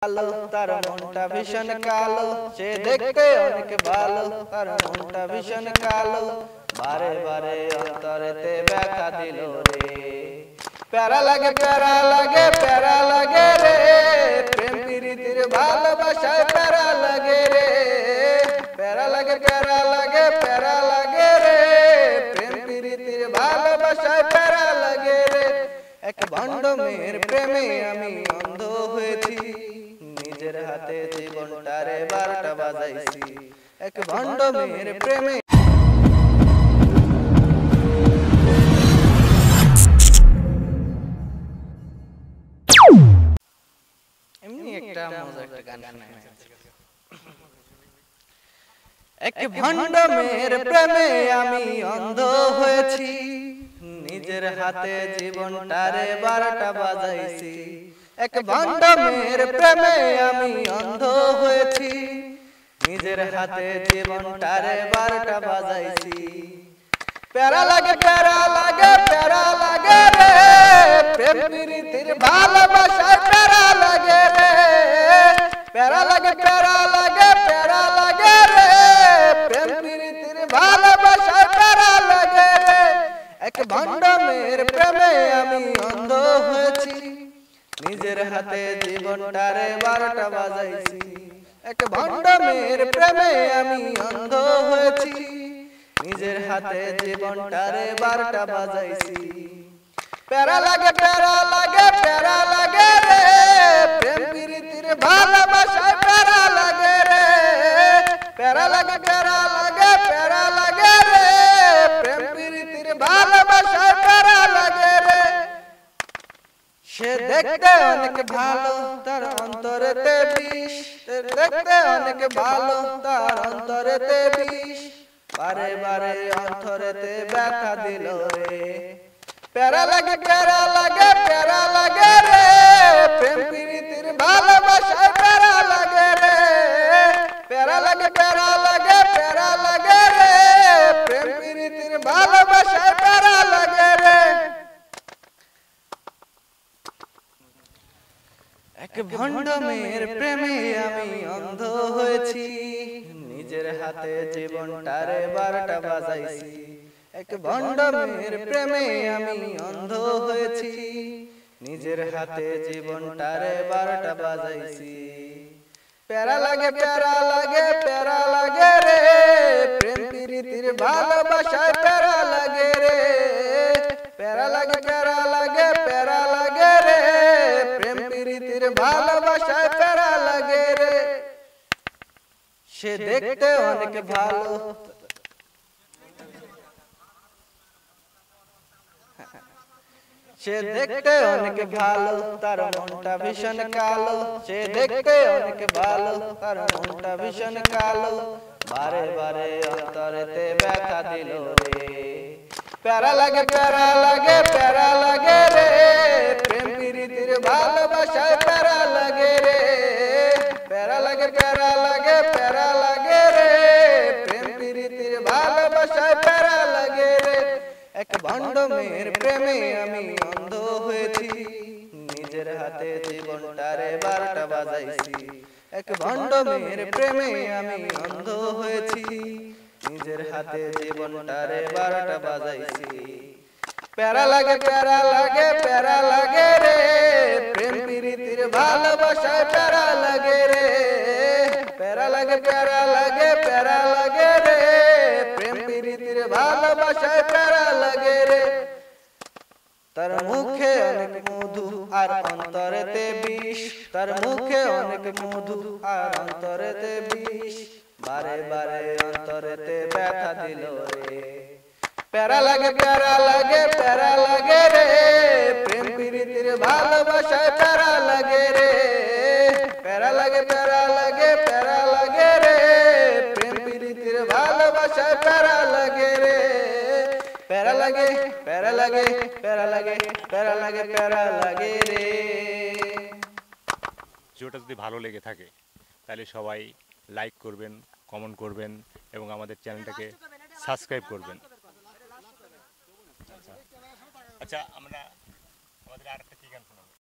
কালো তার মনটা ভীষণ কালো, সে দেখতে অনেক ভালো, তার মনটা ভীষণ কালো, বারে বারে অন্তরেতে ব্যথা দিল রে। প্যারা লাগে প্যারা লাগে প্যারা লাগে রে, প্রেম প্রীতির ভালোবাসায় প্যারা লাগে রে। প্যারা লাগে প্যারা লাগে প্যারা লাগে রে, প্রেম প্রীতির ভালোবাসায় প্যারা লাগে রে। এক ভণ্ড মেয়ের প্রেমে আমি অন্ধ হয়েছি, নিজের হাতে জীবনটারে 12টা বাজাইছি। এক ভণ্ড মেয়ের প্রেমে এমনি একটা মজার একটা গান শোনাই। এক ভণ্ড মেয়ের প্রেমে আমি অন্ধ হয়েছি, নিজের হাতে জীবনটারে 12টা বাজাইছি। এক ভণ্ড মেয়ের প্রেমে আমি অন্ধ হয়েছি, নিজের হাতে জীবনটারে 12টা বাজাইছি। প্যারা লাগে প্যারা লাগে প্যারা লাগে রে, প্রেম প্রীতির ভালোবাসায় প্যারা লাগে রে। প্যারা লাগে প্যারা লাগে প্যারা লাগে রে, প্রেম প্রীতির ভালোবাসায় প্যারা লাগে রে। এক ভণ্ড মেয়ের প্রেমে আমি অন্ধ হয়েছি, নিজের হাতে জীবনটারে 12টা বাজাইছি। এক ভণ্ড মেয়ের প্রেমে আমি অন্ধ হয়েছি, নিজের হাতে জীবনটারে 12টা বাজাইছি। প্যারা লাগে প্যারা লাগে প্যারা লাগে রে, প্রেম প্রীতির ভালোবাসায় প্যারা লাগে রে। প্যারা লাগে প্যারা লাগে প্যারা লাগে রে, প্রেম প্রীতির ভালোবাসায় প্যারা লাগে রে। সে দেখতে অনেক ভালো, তার অন্তরেতে বিষ, দেখতে অনেক ভালো, তার অন্তরেতে বিষ, বারে বারে অন্তরেতে ব্যথা দিল রে। প্যারা লাগে প্যারা লাগে প্যারা লাগে রে, প্রেম প্রীতির ভালোবাসায় প্যারা লাগে রে। প্যারা লাগে প্যারা লাগে প্যারা লাগে রে, প্রেম প্রীতির ভালোবাসায় প্যারা লাগে রে। এক ভণ্ড মেয়ের প্রেমে আমি অন্ধ হয়েছি, নিজের হাতে জীবনটারে 12টা বাজাইছি। এক ভণ্ড মেয়ের প্রেমে আমি অন্ধ হয়েছি, নিজের হাতে জীবনটারে 12টা বাজাইছি। প্যারা লাগে প্যারা লাগে প্যারা লাগে রে, প্রেম প্রীতির ভালোবাসায় প্যারা লাগে রে। প্যারা লাগে প্যারা লাগে প্যারা লাগে রে, প্রেম প্রীতির ভালোবাসায় প্যারা লাগে রে। সে দেখতে অনেক ভালো, সে দেখতে অনেক ভালো, তার মনটা ভীষণ কালো। সে দেখতে অনেক ভালো, তার মনটা ভীষণ কালো, বারে বারে অন্তরেতে ব্যথা দিল রে। প্যারা লাগে প্যারা লাগে প্যারা লাগে রে, প্রেম প্রীতির ভালোবাসায় প্যারা লাগে রে। প্যারা লাগে প্যারা লাগে প্যারা লাগে রে, প্রেম প্রীতির ভালোবাসায় প্যারা লাগে রে। এক ভণ্ড মেয়ের প্রেমে আমি অন্ধ হয়েছি, নিজের হাতে জীবনটারে 12টা বাজাইছি। এক ভণ্ড মেয়ের প্রেমে আমি অন্ধ হয়েছি, নিজের হাতে জীবনটারে 12টা বাজাইছি। প্যারা লাগে প্যারা লাগে প্যারা লাগে রে, প্রেম প্রীতির ভালোবাসায় প্যারা লাগে রে। প্যারা লাগে প্যারা লাগে প্যারা লাগে রে, প্রেম প্রীতির ভালোবাসায় প্যারা লাগে রে। তার মুখে অনেক মধু আর অন্তরেতে বিষ, তার মুখে অনেক মধু আর অন্তরেতে বিষ, বারে বারে অন্তরেতে ব্যথা দিল রে। প্যারা লাগে প্যারা লাগে প্যারা লাগে রে, প্রেম প্রীতির ভালোবাসায় প্যারা লাগে রে। প্যারা লাগে প্যারা লাগে প্যারা লাগে রে, প্রেম প্রীতির ভালোবাসায় প্যারা লাগে রে। প্যারা লাগে প্যারা লাগে প্যারা লাগে প্যারা লাগে প্যারা লাগে রে। ভিডিওটা যদি ভালো লেগে থাকে তাহলে সবাই লাইক করবেন, কমেন্ট করবেন এবং আমাদের চ্যানেলটাকে সাবস্ক্রাইব করবেন। আচ্ছা আমরা আমাদের আরেকটা কি গান